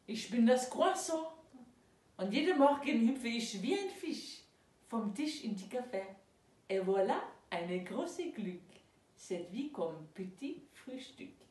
Ich bin das Croissant. Und jeden Morgen hüpfe ich wie ein Fisch vom Tisch in die Café. Et voilà, eine große Glück. Cette vie comme petit Frühstück.